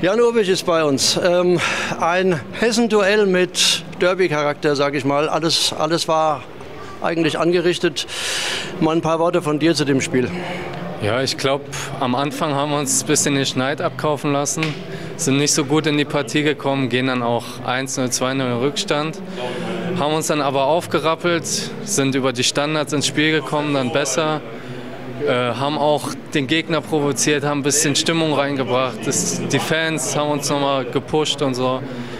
Jan Urbich ist bei uns. Ein Hessen-Duell mit Derby-Charakter, sage ich mal. Alles war eigentlich angerichtet. Mal ein paar Worte von dir zu dem Spiel. Ja, ich glaube, am Anfang haben wir uns ein bisschen den Schneid abkaufen lassen, sind nicht so gut in die Partie gekommen, gehen dann auch 1-0, 2-0 in Rückstand, haben uns dann aber aufgerappelt, sind über die Standards ins Spiel gekommen, dann besser, haben auch den Gegner provoziert, haben ein bisschen Stimmung reingebracht, die Fans haben uns nochmal gepusht und so.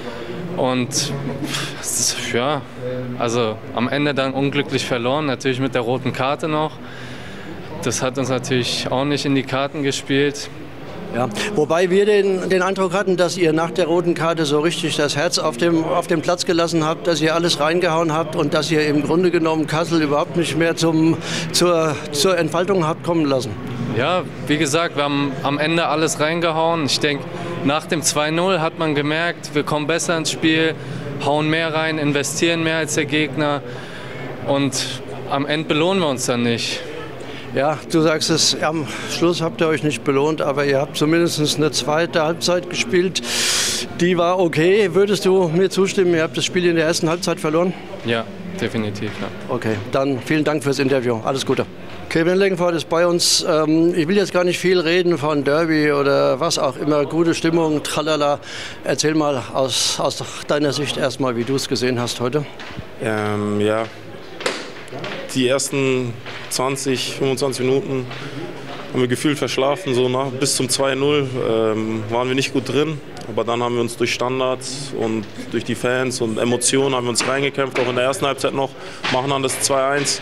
Und ja, also am Ende dann unglücklich verloren, natürlich mit der roten Karte noch. Das hat uns natürlich auch nicht in die Karten gespielt. Ja, wobei wir den Eindruck hatten, dass ihr nach der roten Karte so richtig das Herz auf dem Platz gelassen habt, dass ihr alles reingehauen habt und dass ihr im Grunde genommen Kassel überhaupt nicht mehr zur Entfaltung habt kommen lassen. Ja, wie gesagt, wir haben am Ende alles reingehauen. Ich denke, nach dem 2-0 hat man gemerkt, wir kommen besser ins Spiel, hauen mehr rein, investieren mehr als der Gegner und am Ende belohnen wir uns dann nicht. Ja, du sagst es, am Schluss habt ihr euch nicht belohnt, aber ihr habt zumindest eine zweite Halbzeit gespielt. Die war okay. Würdest du mir zustimmen, ihr habt das Spiel in der ersten Halbzeit verloren? Ja, definitiv. Ja. Okay, dann vielen Dank fürs Interview. Alles Gute. Kevin Lengenfort ist bei uns. Ich will jetzt gar nicht viel reden von Derby oder was auch immer. Gute Stimmung, tralala. Erzähl mal aus deiner Sicht erstmal, wie du es gesehen hast heute. Ja, die ersten 20, 25 Minuten haben wir gefühlt verschlafen. So bis zum 2-0 waren wir nicht gut drin. Aber dann haben wir uns durch Standards und durch die Fans und Emotionen haben wir uns reingekämpft, auch in der ersten Halbzeit noch, machen dann das 2-1.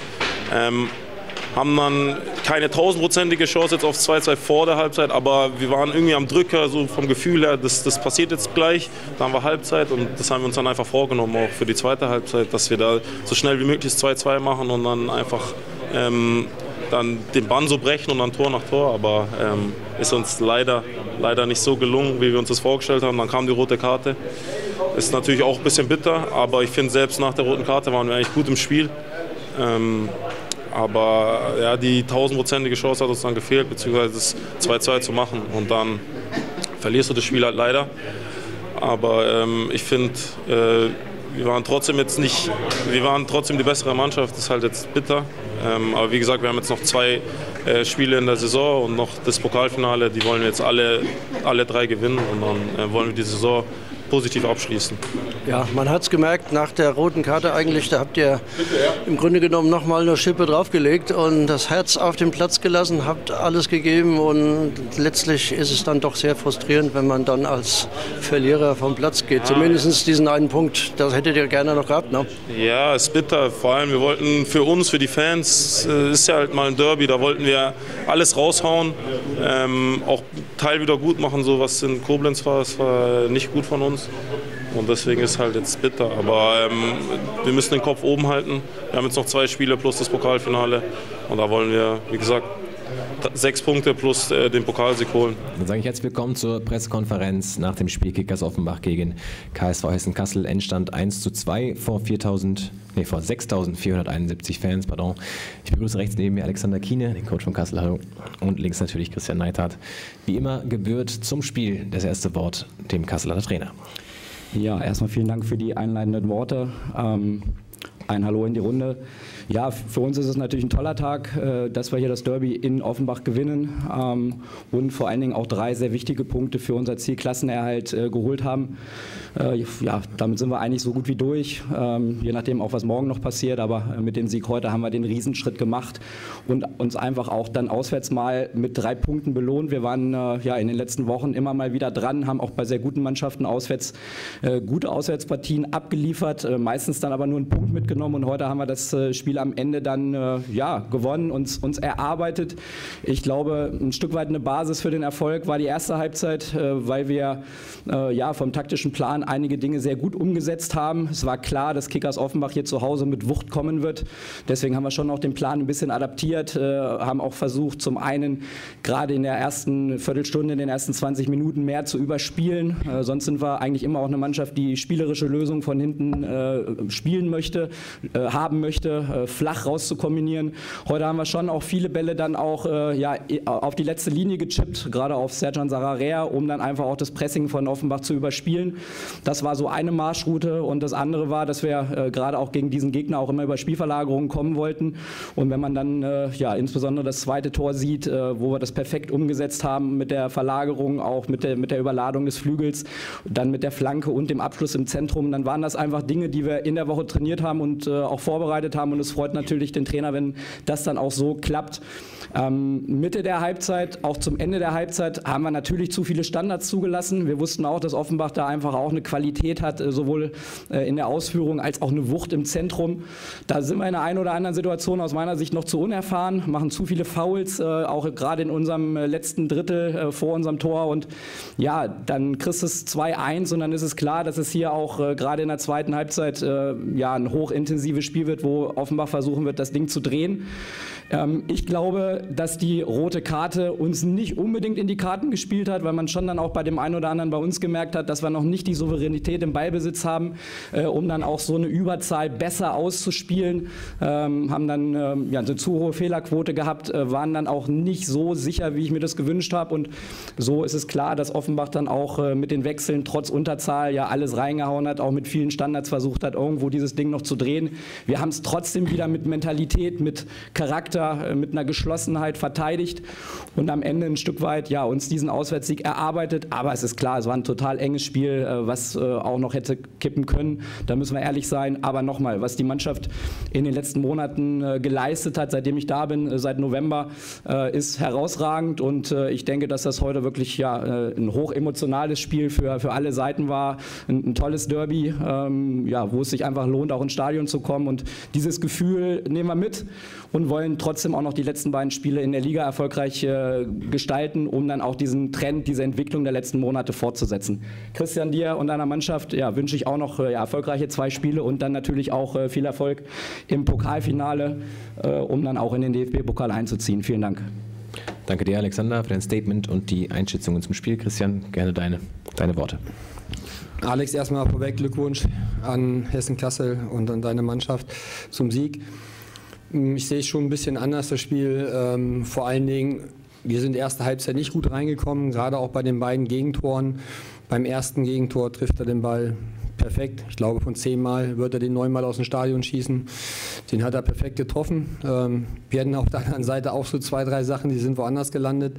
Haben dann keine 1000-prozentige Chance jetzt auf 2-2 vor der Halbzeit, aber wir waren irgendwie am Drücker, so vom Gefühl her, das passiert jetzt gleich. Dann war Halbzeit und das haben wir uns dann einfach vorgenommen, auch für die zweite Halbzeit, dass wir da so schnell wie möglich 2-2 machen und dann einfach dann den Bann so brechen und dann Tor nach Tor. Aber ist uns leider nicht so gelungen, wie wir uns das vorgestellt haben. Dann kam die rote Karte. Ist natürlich auch ein bisschen bitter, aber ich finde, selbst nach der roten Karte waren wir eigentlich gut im Spiel. Aber ja, die 1000-prozentige Chance hat uns dann gefehlt, beziehungsweise das 2-2 zu machen. Und dann verlierst du das Spiel halt leider. Aber ich finde, wir waren trotzdem die bessere Mannschaft. Das ist halt jetzt bitter. Aber wie gesagt, wir haben jetzt noch 2 Spiele in der Saison und noch das Pokalfinale. Die wollen wir jetzt alle 3 gewinnen und dann wollen wir die Saison positiv abschließen. Ja, man hat es gemerkt, nach der roten Karte eigentlich, da habt ihr im Grunde genommen noch mal eine Schippe draufgelegt und das Herz auf den Platz gelassen, habt alles gegeben und letztlich ist es dann doch sehr frustrierend, wenn man dann als Verlierer vom Platz geht. Zumindest diesen einen Punkt, das hättet ihr gerne noch gehabt, ne? Ja, es ist bitter. Vor allem, wir wollten für uns, für die Fans, ist ja halt mal ein Derby, da wollten wir alles raushauen, auch Teil wieder gut machen, so was in Koblenz war, das war nicht gut von uns. Und deswegen ist halt jetzt bitter. Aber wir müssen den Kopf oben halten. Wir haben jetzt noch 2 Spiele plus das Pokalfinale. Und da wollen wir, wie gesagt, 6 Punkte plus den Pokalsieg holen. Dann sage ich herzlich willkommen zur Pressekonferenz nach dem Spiel Kickers Offenbach gegen KSV Hessen-Kassel. Endstand 1:2 vor 6.471 Fans. Pardon. Ich begrüße rechts neben mir Alexander Kiene, den Coach von Kassel. Hallo. Und links natürlich Christian Neithardt. Wie immer gebührt zum Spiel das erste Wort dem Kasseler Trainer. Ja, erstmal vielen Dank für die einleitenden Worte. Ein Hallo in die Runde. Ja, für uns ist es natürlich ein toller Tag, dass wir hier das Derby in Offenbach gewinnen und vor allen Dingen auch 3 sehr wichtige Punkte für unser Ziel Klassenerhalt geholt haben. Ja, damit sind wir eigentlich so gut wie durch, je nachdem auch was morgen noch passiert, aber mit dem Sieg heute haben wir den Riesenschritt gemacht und uns einfach auch dann auswärts mal mit 3 Punkten belohnt. Wir waren ja in den letzten Wochen immer mal wieder dran, haben auch bei sehr guten Mannschaften auswärts gute Auswärtspartien abgeliefert, meistens dann aber nur einen Punkt mitgenommen und heute haben wir das Spiel am Ende dann ja, gewonnen, uns erarbeitet. Ich glaube, ein Stück weit eine Basis für den Erfolg war die erste Halbzeit, weil wir ja, vom taktischen Plan einige Dinge sehr gut umgesetzt haben. Es war klar, dass Kickers Offenbach hier zu Hause mit Wucht kommen wird. Deswegen haben wir schon auch den Plan ein bisschen adaptiert, haben auch versucht, zum einen gerade in der ersten Viertelstunde, in den ersten 20 Minuten mehr zu überspielen. Sonst sind wir eigentlich immer auch eine Mannschaft, die spielerische Lösungen von hinten spielen möchte, haben möchte, flach rauszukombinieren. Heute haben wir schon auch viele Bälle dann auch auf die letzte Linie gechippt, gerade auf Sercan Sararea, um dann einfach auch das Pressing von Offenbach zu überspielen. Das war so eine Marschroute und das andere war, dass wir gerade auch gegen diesen Gegner auch immer über Spielverlagerungen kommen wollten. Und wenn man dann insbesondere das zweite Tor sieht, wo wir das perfekt umgesetzt haben mit der Verlagerung, auch mit der Überladung des Flügels, dann mit der Flanke und dem Abschluss im Zentrum, dann waren das einfach Dinge, die wir in der Woche trainiert haben und auch vorbereitet haben. Und es freut natürlich den Trainer, wenn das dann auch so klappt. Mitte der Halbzeit, auch zum Ende der Halbzeit, haben wir natürlich zu viele Standards zugelassen. Wir wussten auch, dass Offenbach da einfach auch eine Qualität hat, sowohl in der Ausführung als auch eine Wucht im Zentrum. Da sind wir in der einen oder anderen Situation aus meiner Sicht noch zu unerfahren, machen zu viele Fouls, auch gerade in unserem letzten Drittel vor unserem Tor. Und ja, dann kriegst du es 2-1 und dann ist es klar, dass es hier auch gerade in der zweiten Halbzeit ein hochintensives Spiel wird, wo Offenbach versuchen wird, das Ding zu drehen. Ich glaube, dass die rote Karte uns nicht unbedingt in die Karten gespielt hat, weil man schon dann auch bei dem einen oder anderen bei uns gemerkt hat, dass wir noch nicht die Souveränität im Ballbesitz haben, um dann auch so eine Überzahl besser auszuspielen. Haben dann eine zu hohe Fehlerquote gehabt, waren dann auch nicht so sicher, wie ich mir das gewünscht habe. Und so ist es klar, dass Offenbach dann auch mit den Wechseln trotz Unterzahl ja alles reingehauen hat, auch mit vielen Standards versucht hat, irgendwo dieses Ding noch zu drehen. Wir haben es trotzdem wieder mit Mentalität, mit Charakter, mit einer Geschlossenheit verteidigt und am Ende ein Stück weit uns diesen Auswärtssieg erarbeitet. Aber es ist klar, es war ein total enges Spiel, was auch noch hätte kippen können. Da müssen wir ehrlich sein. Aber nochmal, was die Mannschaft in den letzten Monaten geleistet hat, seitdem ich da bin, seit November, ist herausragend. Und ich denke, dass das heute wirklich ein hochemotionales Spiel für alle Seiten war. Ein tolles Derby, wo es sich einfach lohnt, auch ins Stadion zu kommen. Und dieses Gefühl nehmen wir mit und wollen trotzdem auch noch die letzten beiden Spiele in der Liga erfolgreich gestalten, um dann auch diesen Trend, diese Entwicklung der letzten Monate fortzusetzen. Christian, dir und deiner Mannschaft wünsche ich auch noch erfolgreiche 2 Spiele und dann natürlich auch viel Erfolg im Pokalfinale, um dann auch in den DFB-Pokal einzuziehen. Vielen Dank. Danke dir, Alexander, für dein Statement und die Einschätzungen zum Spiel. Christian, gerne deine Worte. Alex, erstmal vorweg Glückwunsch an Hessen-Kassel und an deine Mannschaft zum Sieg. Ich sehe es schon ein bisschen anders, das Spiel. Vor allen Dingen, wir sind erste Halbzeit nicht gut reingekommen, gerade auch bei den beiden Gegentoren. Beim ersten Gegentor trifft er den Ball perfekt. Ich glaube, von 10 Mal wird er den 9 Mal aus dem Stadion schießen. Den hat er perfekt getroffen. Wir hatten auf der anderen Seite auch so 2, 3 Sachen, die sind woanders gelandet.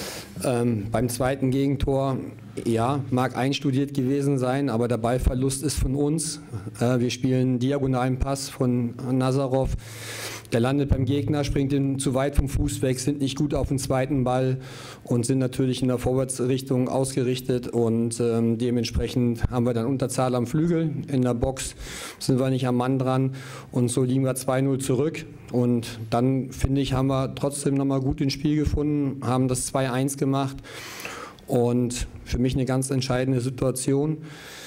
Beim zweiten Gegentor, mag einstudiert gewesen sein, aber der Ballverlust ist von uns. Wir spielen einen diagonalen Pass von Nazarov. Der landet beim Gegner, springt zu weit vom Fuß weg, sind nicht gut auf den zweiten Ball und sind natürlich in der Vorwärtsrichtung ausgerichtet und dementsprechend haben wir dann Unterzahl am Flügel. In der Box sind wir nicht am Mann dran und so liegen wir 2-0 zurück. Und dann, finde ich, haben wir trotzdem nochmal gut ins Spiel gefunden, haben das 2-1 gemacht und für mich eine ganz entscheidende Situation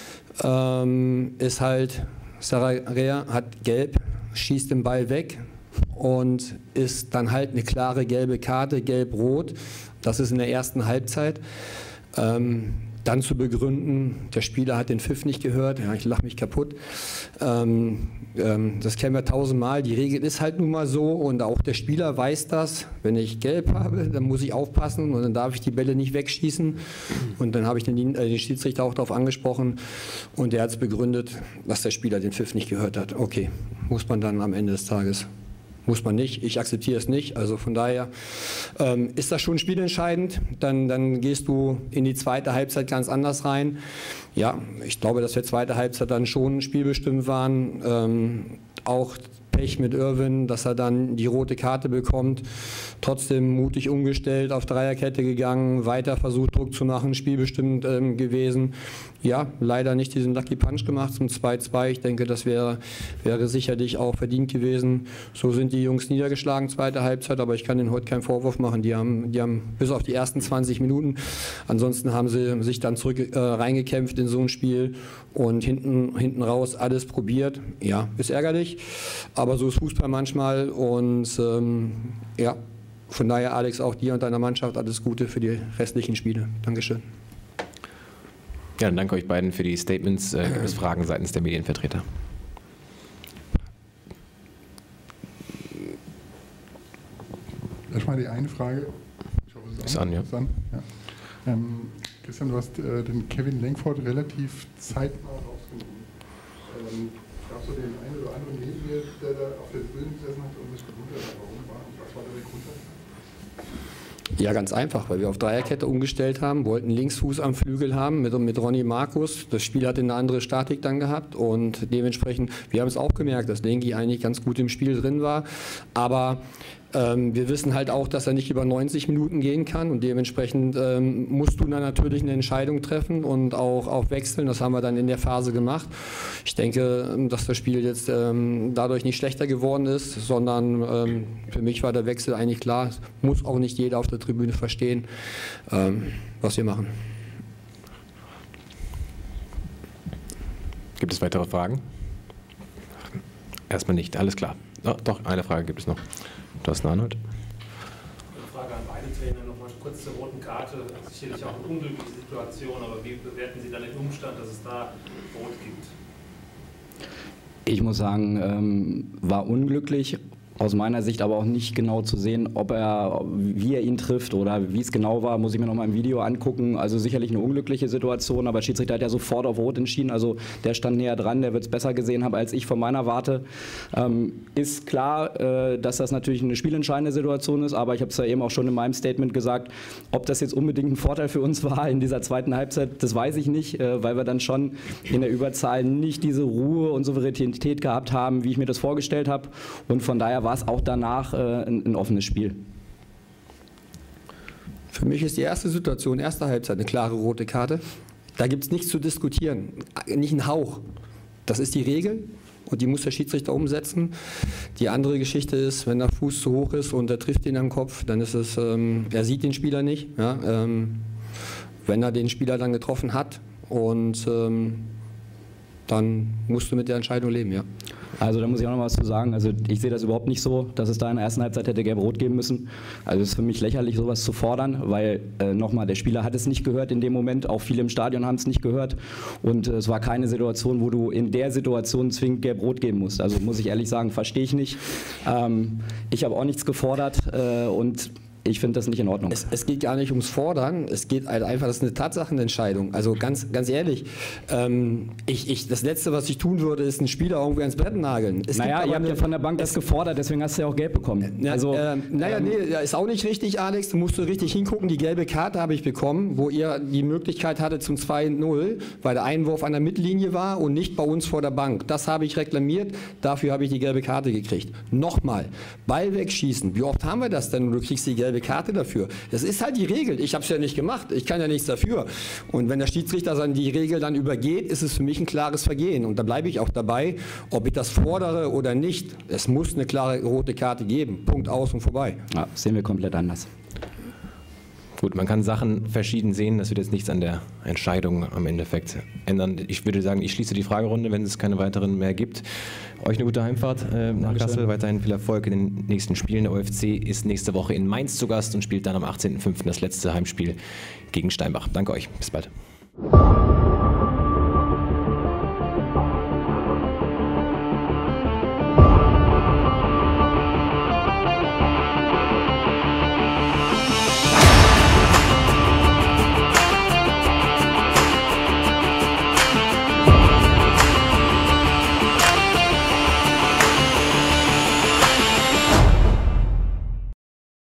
ist halt, Sararea hat gelb, schießt den Ball weg und ist dann halt eine klare gelbe Karte, gelb-rot. Das ist in der ersten Halbzeit. Dann zu begründen, der Spieler hat den Pfiff nicht gehört, ich lache mich kaputt. Das kennen wir 1000-mal, die Regel ist halt nun mal so und auch der Spieler weiß das. Wenn ich gelb habe, dann muss ich aufpassen und dann darf ich die Bälle nicht wegschießen. Und dann habe ich den Schiedsrichter auch darauf angesprochen und der hat es begründet, dass der Spieler den Pfiff nicht gehört hat. Okay, muss man dann am Ende des Tages. Muss man nicht, ich akzeptiere es nicht. Also von daher ist das schon spielentscheidend. Dann gehst du in die zweite Halbzeit ganz anders rein. Ja, ich glaube, dass wir zweite Halbzeit dann schon spielbestimmt waren. Auch Pech mit Irwin, dass er dann die rote Karte bekommt. Trotzdem mutig umgestellt, auf Dreierkette gegangen, weiter versucht Druck zu machen, spielbestimmt gewesen. Ja, leider nicht diesen Lucky Punch gemacht zum 2-2. Ich denke, das wäre sicherlich auch verdient gewesen. So sind die Jungs niedergeschlagen, zweite Halbzeit, aber ich kann ihnen heute keinen Vorwurf machen. Die haben bis auf die ersten 20 Minuten, ansonsten haben sie sich dann zurück reingekämpft in so ein Spiel und hinten raus alles probiert. Ja, ist ärgerlich, aber so ist Fußball manchmal und von daher, Alex, auch dir und deiner Mannschaft alles Gute für die restlichen Spiele. Dankeschön. Ja, dann danke euch beiden für die Statements. Gibt es Fragen seitens der Medienvertreter? mal die eine Frage. Ich hoffe, es ist an, ja. Ja. Christian, du hast den Kevin Langford relativ zeitnah rausgenommen. Gab es so den einen oder anderen neben mir, der da auf der Tribüne gesessen hat und sich gewundert hat, warum war und was war der Grund dafür? Ja, ganz einfach, weil wir auf Dreierkette umgestellt haben, wollten Linksfuß am Flügel haben mit Ronny Markus. Das Spiel hat eine andere Statik dann gehabt und dementsprechend, wir haben es auch gemerkt, dass Lengi eigentlich ganz gut im Spiel drin war, aber wir wissen halt auch, dass er nicht über 90 Minuten gehen kann und dementsprechend musst du dann natürlich eine Entscheidung treffen und auch wechseln. Das haben wir dann in der Phase gemacht. Ich denke, dass das Spiel jetzt dadurch nicht schlechter geworden ist, sondern für mich war der Wechsel eigentlich klar. Es muss auch nicht jeder auf der Tribüne verstehen, was wir machen. Gibt es weitere Fragen? Erstmal nicht, alles klar. Oh, doch, eine Frage gibt es noch. Thorsten Arnold. Eine Frage an beide Trainer, nochmal kurz zur roten Karte. Sicherlich auch eine unglückliche Situation, aber wie bewerten Sie dann den Umstand, dass es da Rot gibt? Ich muss sagen, war unglücklich. Aus meiner Sicht aber auch nicht genau zu sehen, wie er ihn trifft oder wie es genau war, muss ich mir noch mal im Video angucken. Also sicherlich eine unglückliche Situation, aber der Schiedsrichter hat ja sofort auf Rot entschieden. Also der stand näher dran, der wird es besser gesehen haben als ich von meiner Warte. Ist klar, dass das natürlich eine spielentscheidende Situation ist, aber ich habe es ja eben auch schon in meinem Statement gesagt, ob das jetzt unbedingt ein Vorteil für uns war in dieser zweiten Halbzeit, das weiß ich nicht, weil wir dann schon in der Überzahl nicht diese Ruhe und Souveränität gehabt haben, wie ich mir das vorgestellt habe. Und von daher war es auch danach ein offenes Spiel. Für mich ist die erste Situation, erste Halbzeit, eine klare rote Karte. Da gibt es nichts zu diskutieren, nicht ein Hauch. Das ist die Regel und die muss der Schiedsrichter umsetzen. Die andere Geschichte ist, wenn der Fuß zu hoch ist und er trifft ihn am Kopf, dann ist es, er sieht den Spieler nicht. Ja, wenn er den Spieler dann getroffen hat und dann musst du mit der Entscheidung leben, ja. Also da muss ich auch noch was zu sagen. Also ich sehe das überhaupt nicht so, dass es da in der ersten Halbzeit hätte Gelb-Rot geben müssen. Also es ist für mich lächerlich, sowas zu fordern, weil nochmal, der Spieler hat es nicht gehört in dem Moment, auch viele im Stadion haben es nicht gehört und es war keine Situation, wo du in der Situation zwingend Gelb-Rot geben musst. Also muss ich ehrlich sagen, verstehe ich nicht. Ich habe auch nichts gefordert und ich finde das nicht in Ordnung. Es geht gar nicht ums Fordern, es geht halt einfach, das ist eine Tatsachenentscheidung. Also ganz ehrlich, das Letzte, was ich tun würde, ist einen Spieler irgendwie ans Brett nageln. Naja, ihr habt ja von der Bank das gefordert, deswegen hast du ja auch Gelb bekommen. Also, nee, ist auch nicht richtig, Alex. Du musst richtig hingucken. Die gelbe Karte habe ich bekommen, wo ihr die Möglichkeit hatte zum 2-0, weil der Einwurf an der Mittellinie war und nicht bei uns vor der Bank. Das habe ich reklamiert, dafür habe ich die gelbe Karte gekriegt. Nochmal, Ball wegschießen. Wie oft haben wir das denn? Du kriegst die gelbe Karte dafür. Das ist halt die Regel. Ich habe es ja nicht gemacht. Ich kann ja nichts dafür. Und wenn der Schiedsrichter die Regel dann übergeht, ist es für mich ein klares Vergehen. Und da bleibe ich auch dabei, ob ich das fordere oder nicht. Es muss eine klare rote Karte geben. Punkt, aus und vorbei. Ja, sehen wir komplett anders. Gut, man kann Sachen verschieden sehen, das wird jetzt nichts an der Entscheidung am Endeffekt ändern. Ich würde sagen, ich schließe die Fragerunde, wenn es keine weiteren mehr gibt. Euch eine gute Heimfahrt nach Kassel, weiterhin viel Erfolg in den nächsten Spielen. Der OFC ist nächste Woche in Mainz zu Gast und spielt dann am 18.05. das letzte Heimspiel gegen Steinbach. Danke euch, bis bald.